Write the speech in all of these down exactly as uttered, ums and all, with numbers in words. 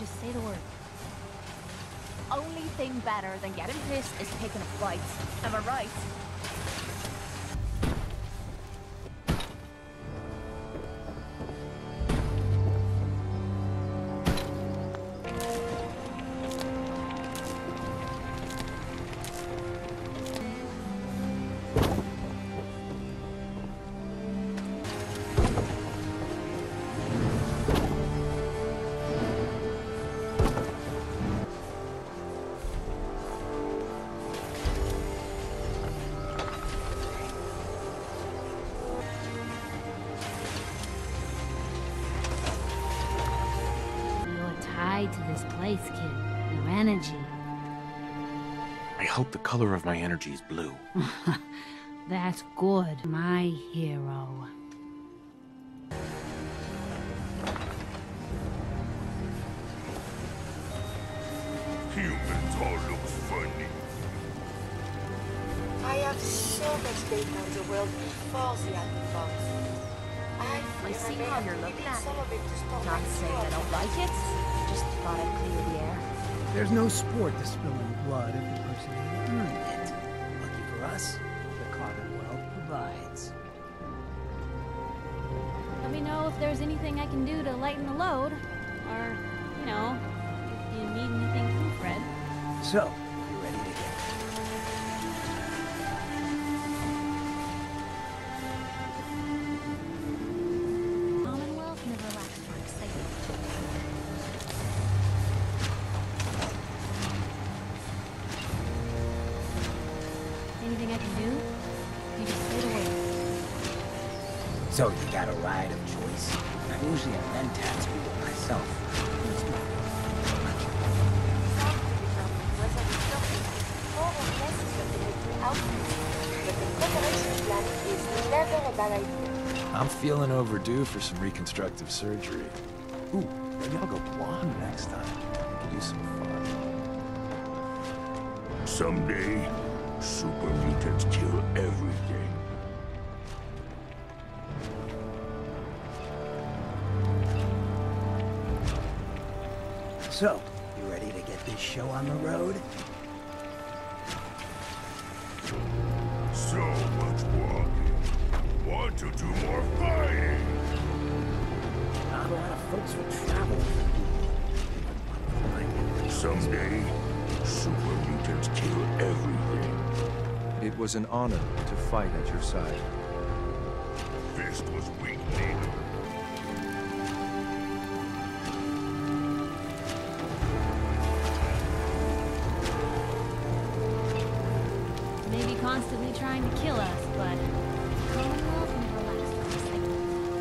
just say the word. Only thing better than getting pissed is picking up fights. Am I right? To this place, kid. Your energy. I hope the color of my energy is blue. That's good, my hero. Humans all look funny. I have so much data on the world before the admin box. I see how you're looking at some of it to stop Not my saying I don't like it. Just thought I'd clear the air. There's no sport to spilling blood if the person who earned it. Lucky for us, the Commonwealth provides. Let me know if there's anything I can do to lighten the load. Or, you know, if you need anything from Fred. So, you ready to get Commonwealth never lacks for excitement. Anything I can do? You just say the word. So you got a ride of choice? I'm usually a Mentats people myself. It's not whether the topic is more or less related to outputs, but the preparation plan is never a bad idea. I'm feeling overdue for some reconstructive surgery. Ooh, maybe I'll go blonde next time. We can do some fun. Someday, super mutants kill everything. So, you ready to get this show on the road? So much walking. Want to do more fighting? Not a lot of folks would travel. Someday, super mutants kill everything. It was an honor to fight at your side. Fist was weak, leader. Maybe constantly trying to kill us, but Commonwealth never lacks for excitement.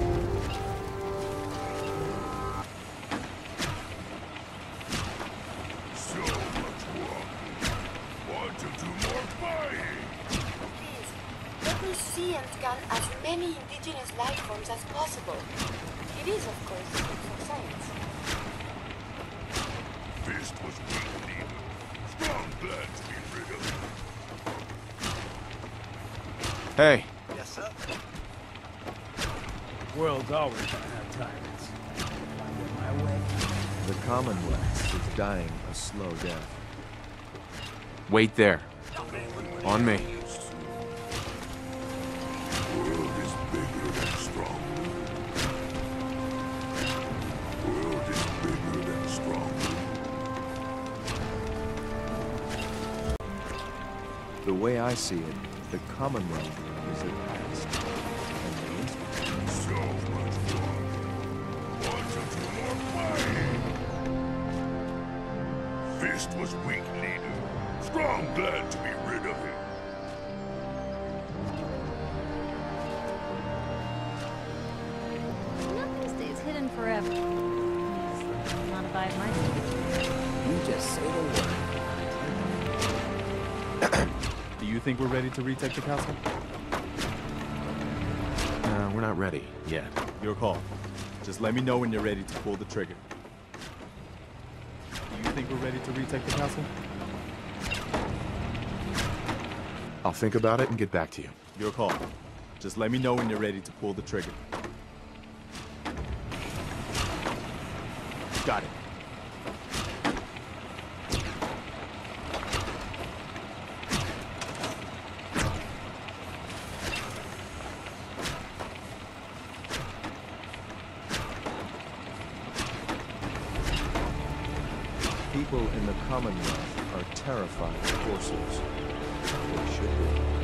So much walking. Want to do more fighting? Please, let me see and scan as many indigenous life forms as possible. It is, of course, good for science. Fist was weak, leader. Strong glad to be rid of it. Hey, Yes, sir. World's always gonna have tyrants. If I get my way. the Commonwealth is dying a slow death. Wait there. On me. World is bigger than stronger. World is bigger than stronger. The way I see it, the Commonwealth is the past. And the Institute. So much fun. Want to do more fighting? Fist was weak, leader. Strong glad to be rid of him. Nothing stays hidden forever. Please, not abide my speech. You just say the word. Do you think we're ready to retake the castle? No, we're not ready yet. Your call. Just let me know when you're ready to pull the trigger. Do you think we're ready to retake the castle? I'll think about it and get back to you. Your call. Just let me know when you're ready to pull the trigger. Got it. people in the Commonwealth are terrified of horses. They should be.